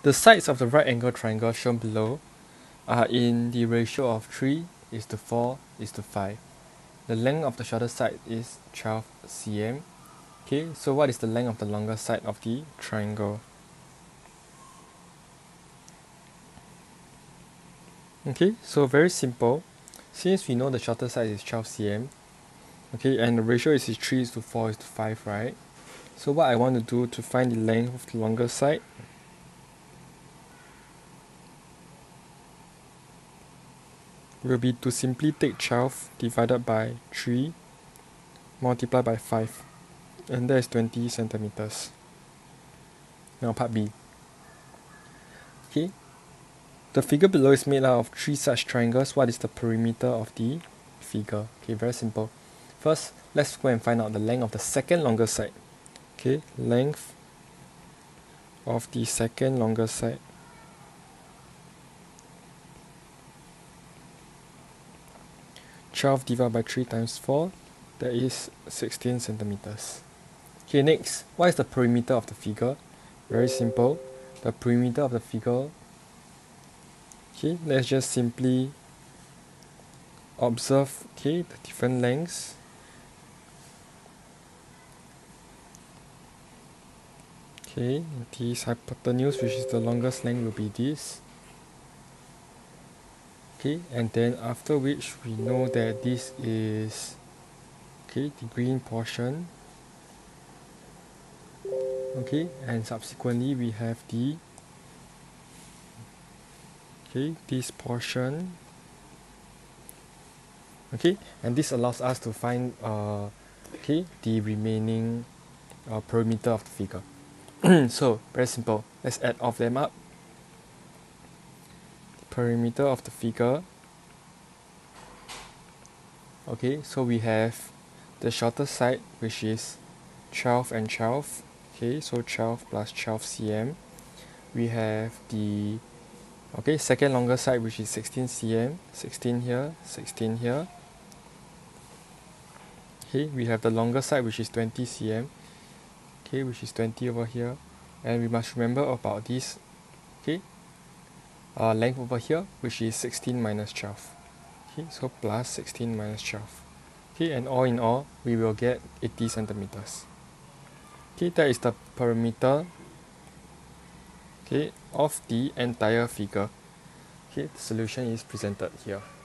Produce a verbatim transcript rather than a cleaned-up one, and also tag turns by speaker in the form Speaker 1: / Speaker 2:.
Speaker 1: The sides of the right angle triangle shown below are in the ratio of three is to four is to five. The length of the shorter side is twelve centimeters. Okay, so what is the length of the longer side of the triangle? Okay, so very simple. Since we know the shorter side is twelve centimeters, okay, and the ratio is three is to four is to five, right? So what I want to do to find the length of the longer side, will be to simply take twelve divided by three multiplied by five, and that is twenty centimeters. Now part B. Okay, the figure below is made out of three such triangles. What is the perimeter of the figure? Okay, very simple. First, let's go and find out the length of the second longer side. Okay, length of the second longer side. twelve divided by three times four, that is sixteen centimeters. Okay, next, what is the perimeter of the figure? Very simple. The perimeter of the figure, okay, let's just simply observe, okay, the different lengths. Okay, this hypotenuse, which is the longest length, will be this. Okay, and then after which we know that this is, okay, the green portion. Okay, and subsequently we have the, okay, this portion. Okay, and this allows us to find uh, okay, the remaining uh, perimeter of the figure. So very simple. Let's add all of them up. The perimeter of the figure. Okay, so we have the shorter side, which is twelve and twelve. Okay, so twelve plus twelve centimeters. We have the, okay, second longer side, which is sixteen centimeters. sixteen here, sixteen here. Okay, we have the longer side, which is twenty centimeters. Okay, which is twenty over here. And we must remember about this, okay, uh, length over here, which is sixteen minus twelve. Okay, so plus sixteen minus twelve. Okay, and all in all, we will get eighty centimeters. Okay, that is the perimeter, okay, of the entire figure. Okay, the solution is presented here.